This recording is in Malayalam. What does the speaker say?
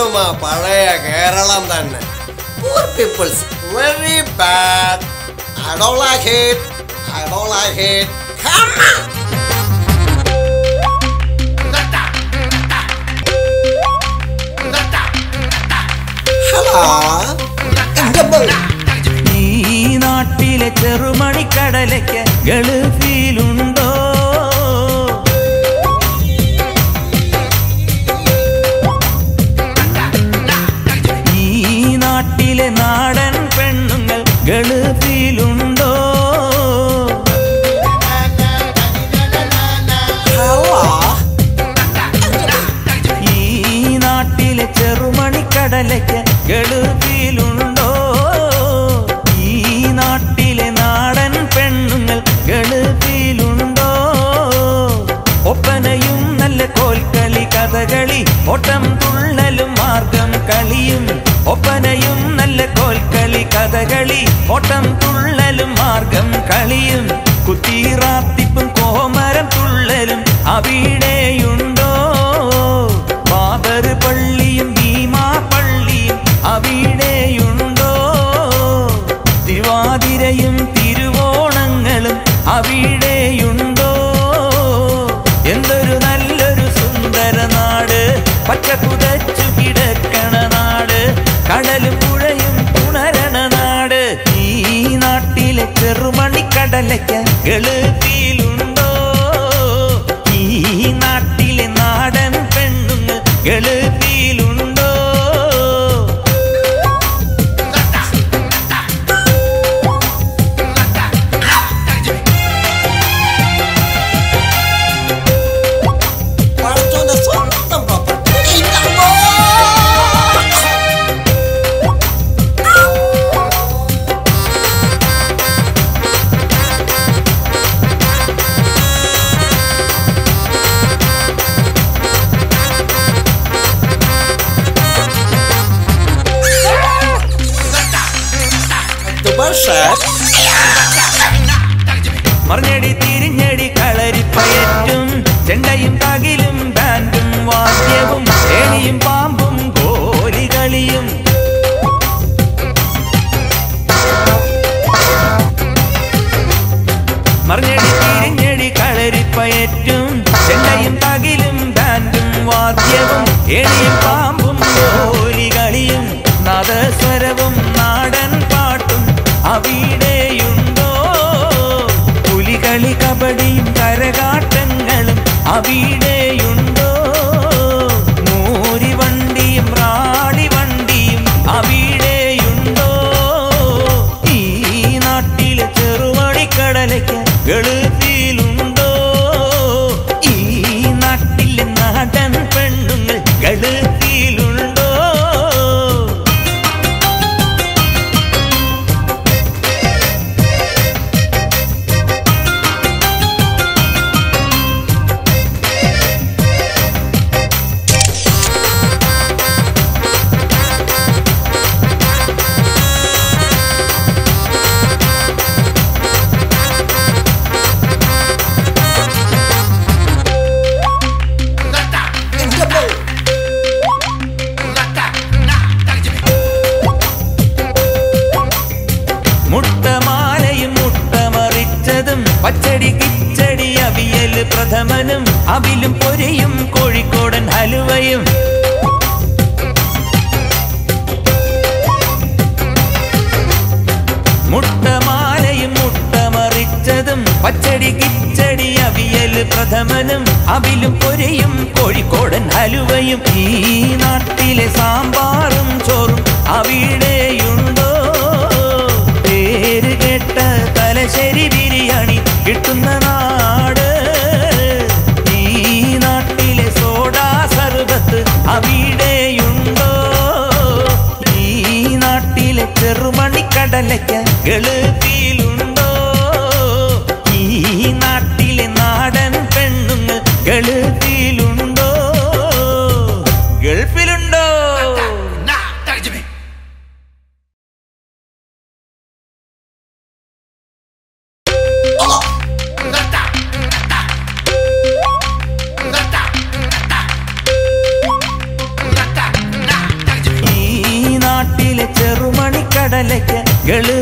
ഇപ്പോഴും ആ പഴയ കേരളം തന്നെ. Poor people's very bad. I don't like it. I don't like it. Come on. Hello. ഈ നാട്ടിലെ ചെറുമണിക്കടലയ്ക്ക് ഗൾഫിലുണ്ടോ? ഈ നാട്ടിലെ നാടൻ പെണ്ണുങ്ങൾ ഗൾഫിലുണ്ടോ? ഈ നാട്ടിലെ ചെറുമണിക്കടലയ്ക്ക് ഗൾഫിലുണ്ടോ? ഈ നാട്ടിലെ നാടൻ പെണ്ണുങ്ങൾ ഗൾഫിലുണ്ടോ? ഒപ്പനയും നല്ല കോൽക്കളി കഥകളി ഓട്ടം തുള്ളലും മാർഗം കളിയും. ഒപ്പനയും നല്ല കോൽക്കളി കഥകളി ഓട്ടം തുള്ളലും മാർഗം കളിയും. കുത്തിറാത്തിപ്പും കോമരം തുള്ളലും അവിടെയുണ്ടോ? ബാബർ പള്ളിയും ഭീമാ പള്ളിയും അവിടെയുണ്ടോ? തിരുവാതിരയും തിരുവോണങ്ങളും അവിടെയുണ്ടോ? എന്തൊരു നല്ലൊരു സുന്ദര നാട്, പച്ച കുതച്ചു കിടക്കണ നാട്, കടലും പുഴയും ഉണരണ നാട്. ഈ നാട്ടിലെ ചെറുമണിക്കടലയ്ക്ക് ഗൾഫിലുണ്ടോ? ഈ നാട്ടിലെ നാടൻ പെണ്ണുങ്ങൾ ഗൾഫിലുണ്ടോ? മറിഞ്ഞടി തിരിഞ്ഞടി കളരിപ്പയറ്റും ചെണ്ടയും തകിലും ബാൻഡും വാദ്യവും ഏണിയും പാമ്പും ഗോലികളിയും. മറിഞ്ഞടി തിരിഞ്ഞടി കളരിപ്പയറ്റും ചെണ്ടയും തകിലും ബാൻഡും വാദ്യവും ഏണിയും പാമ്പും ഗോലികളിയും. നാദസ്വരവും നാടൻ പാട്ടും അവിടെയുണ്ടോ? പുലികളി കബഡിയും കരകാട്ടങ്ങളും അവിടെയുണ്ടോ? മൂരിവണ്ടിയും റാണിവണ്ടിയും അവിടെയുണ്ടോ? ഈ നാട്ടിലെ ചെറുമണിക്കടലയ്ക്ക് ഗൾഫിലുണ്ടോ? ഈ നാട്ടിലെ നാടൻ പെണ്ണുങ്ങൾ ഗൾഫിലുണ്ടോ? മുട്ടമാലയും മുട്ടമറിച്ചതും പച്ചടി കിച്ചടി അവിയൽ പ്രഥമനും അവിലും പൊരിയും കോഴിക്കോടൻ ഹലുവയും. മുട്ടമാലയും മുട്ടമറിച്ചതും പച്ചടി കിച്ചടി അവിയൽ പ്രഥമനും അവിലും പൊരിയും കോഴിക്കോടൻ ഹലുവയും. ഈ നാട്ടിലെ സാമ്പാറും ചോറും അവിടെയുണ്ടോ? പേര് കേട്ട തലശ്ശേരി ബിരിയാണി കിട്ടുന്ന നാട്. ഈ നാട്ടിലെ സോഡാ സർബത്ത് അവിടെയുണ്ടോ? ഈ നാട്ടിലെ ചെറുമണിക്കടലയ്ക്ക് ഗൾഫിലുണ്ടോ? ഈ നാട്ടിലെ നാടൻ പെണ്ണുങ്ങൾ ഗൾഫിലുണ്ടോ? ഗൾഫിലുണ്ടോ? ഗൾഫ്